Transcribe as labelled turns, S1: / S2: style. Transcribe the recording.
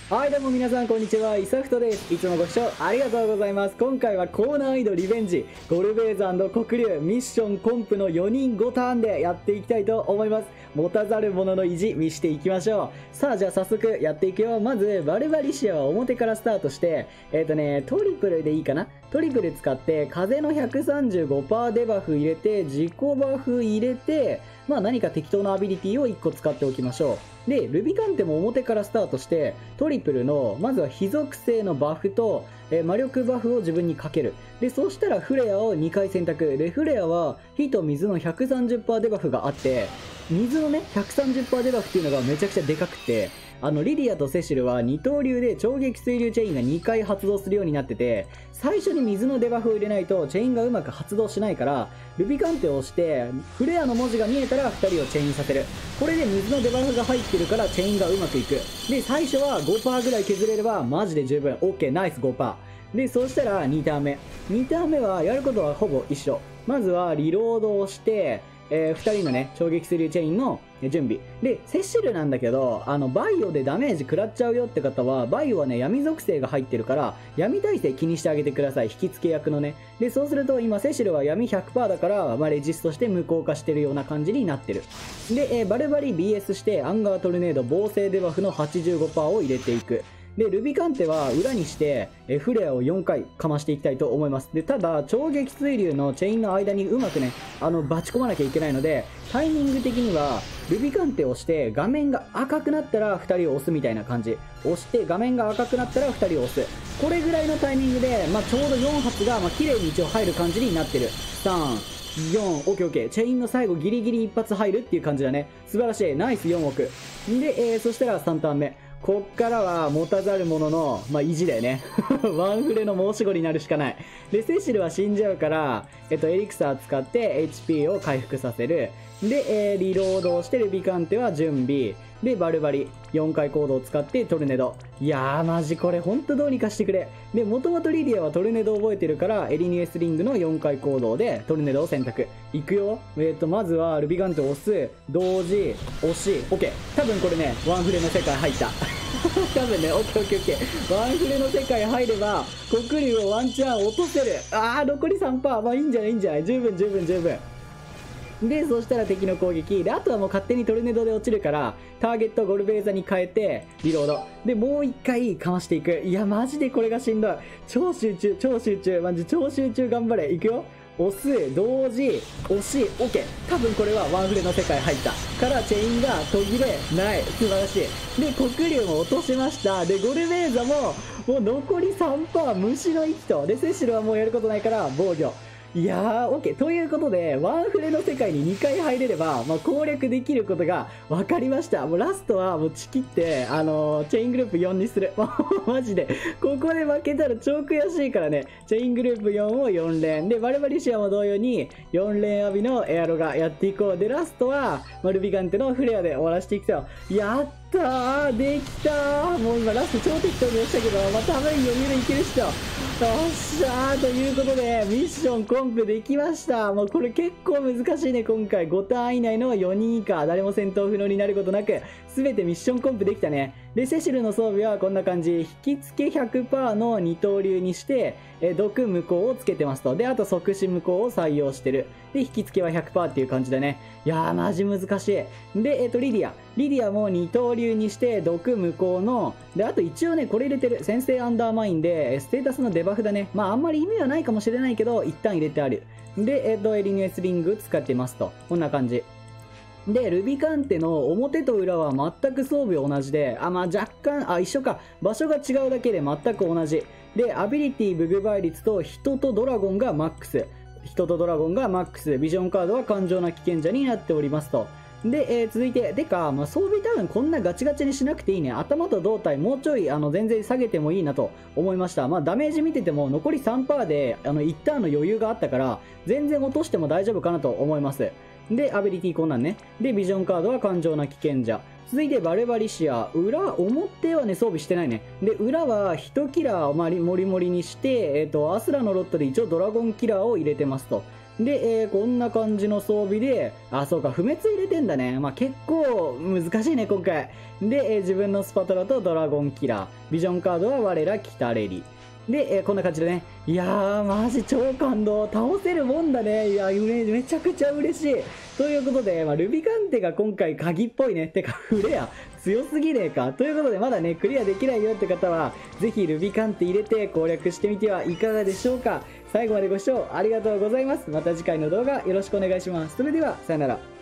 S1: はい、どうも皆さんこんにちは、イサフトです。いつもご視聴ありがとうございます。今回は高難易度リベンジ、ゴルベーザ黒竜ミッションコンプの4人5ターンでやっていきたいと思います。持たざる者の意地見していきましょう。さあ、じゃあ早速やっていくよ。まず、バルバリシアは表からスタートして、トリプルでいいかな。トリプル使って、風の 135% デバフ入れて、自己バフ入れて、まあ何か適当なアビリティを1個使っておきましょう。で、ルビカンテも表からスタートして、トリプルの、まずは非属性のバフと、魔力バフを自分にかける。で、そうしたらフレアを2回選択。で、フレアは火と水の 130% デバフがあって、水のね、130% デバフっていうのがめちゃくちゃでかくて、リディアとセシルは二刀流で超撃水流チェインが2回発動するようになってて、最初に水のデバフを入れないとチェインがうまく発動しないから、ルビカンテを押して、フレアの文字が見えたら2人をチェインさせる。これで水のデバフが入ってるからチェインがうまくいく。で、最初は 5% ぐらい削れればマジで十分。OK、ナイス 5%。で、そうしたら2ターン目。2ターン目はやることはほぼ一緒。まずはリロードをして、2人のね、超撃するチェインの準備。で、セシルなんだけど、バイオでダメージ食らっちゃうよって方は、バイオはね、闇属性が入ってるから、闇耐性気にしてあげてください。引き付け役のね。で、そうすると、今、セシルは闇 100% だから、まあ、レジストして無効化してるような感じになってる。で、バルバリ BS して、アンガートルネード防星デバフの 85% を入れていく。で、ルビカンテは裏にして、フレアを4回かましていきたいと思います。で、ただ、超撃水流のチェインの間にうまくね、バチ込まなきゃいけないので、タイミング的には、ルビカンテを押して、画面が赤くなったら2人を押すみたいな感じ。押して、画面が赤くなったら2人を押す。これぐらいのタイミングで、まあ、ちょうど4発が、まあ、綺麗に一応入る感じになってる。3、4、オッケーオッケー。チェインの最後ギリギリ一発入るっていう感じだね。素晴らしい。ナイス4億。で、そしたら3ターン目。こっからは持たざる者の、まあ、意地だよね。ワンフレの申し子になるしかない。で、セシルは死んじゃうから、エリクサー使って HP を回復させる。で、リロードをしてルビカンテは準備。で、バルバリ。4回コードを使ってトルネド。いやー、マジこれほんとどうにかしてくれ。で、もともとリディアはトルネドを覚えてるから、エリニュエスリングの4回行動でトルネドを選択。いくよ。まずはルビカンテを押す。同時、押し。OK。多分これね、ワンフレの世界入った。多分ね、オッケーオッケーオッケー。ワンフレの世界入れば、黒竜をワンチャン落とせる。残り 3%。まあいいんじゃないいいんじゃない十分十分十分。で、そしたら敵の攻撃。で、あとはもう勝手にトルネドで落ちるから、ターゲットをゴルベーザに変えて、リロード。で、もう一回かましていく。いや、マジでこれがしんどい。超集中、超集中。マジ超集中頑張れ。いくよ。押す、同時、押し、OK。多分これはワンフレの世界入った。から、チェインが途切れない。素晴らしい。で、黒竜も落としました。で、ゴルベーザも、もう残り 3%、虫の息と。で、セシルはもうやることないから、防御。いやー、OK。ということで、ワンフレの世界に2回入れれば、まあ、攻略できることが分かりました。もうラストはもうチキって、チェイングループ4にする。マジで。ここで負けたら超悔しいからね。チェイングループ4を4連。で、バルバリシアも同様に、4連アビのエアロがやっていこう。で、ラストは、ルビカンテのフレアで終わらせていくと。やったー、できたー。もう今ラスト超適当に押したけど、まあ、多分余裕でいけるっしょ。よっしゃーということで、ミッションコンプできました。もうこれ結構難しいね、今回。5ターン以内の4人以下、誰も戦闘不能になることなく、すべてミッションコンプできたね。で、セシルの装備はこんな感じ。引き付け 100% の二刀流にして、毒無効をつけてますと。で、あと即死無効を採用してる。で、引き付けは 100% っていう感じだね。いやー、マジ難しい。で、リディア。リディアも二刀流にして、毒無効の、で、あと一応ね、これ入れてる。先制アンダーマインで、ステータスのデバフだね。まあ、あんまり意味はないかもしれないけど、一旦入れてある。で、エリニュエスリング使ってますと。こんな感じ。で、ルビカンテの表と裏は全く装備同じで、まあ若干、一緒か。場所が違うだけで全く同じ。で、アビリティ、ブグ倍率と人とドラゴンがマックス。人とドラゴンがマックス。ビジョンカードは頑丈な危険者になっておりますと。で、続いて、まあ、装備多分こんなガチガチにしなくていいね。頭と胴体もうちょい、全然下げてもいいなと思いました。まあ、ダメージ見てても残り 3% で、1ターンの余裕があったから、全然落としても大丈夫かなと思います。で、アビリティこんなんね。で、ビジョンカードは頑丈な危険者。続いてバルバリシア。表はね、装備してないね。で、裏は1キラーをモリモリにして、アスラのロットで一応ドラゴンキラーを入れてますと。 で、こんな感じの装備で、あ、そうか、不滅入れてんだね。まあ、結構難しいね、今回。で、自分のスパトラとドラゴンキラー。ビジョンカードは我らキタレリ。で、こんな感じでね。いやー、マジ超感動。倒せるもんだね。いや、めちゃくちゃ嬉しい。ということで、まあ、ルビカンテが今回鍵っぽいね。てか、フレア、強すぎねえか。ということで、まだね、クリアできないよって方は、ぜひルビカンテ入れて攻略してみてはいかがでしょうか。最後までご視聴ありがとうございます。また次回の動画よろしくお願いします。それでは、さよなら。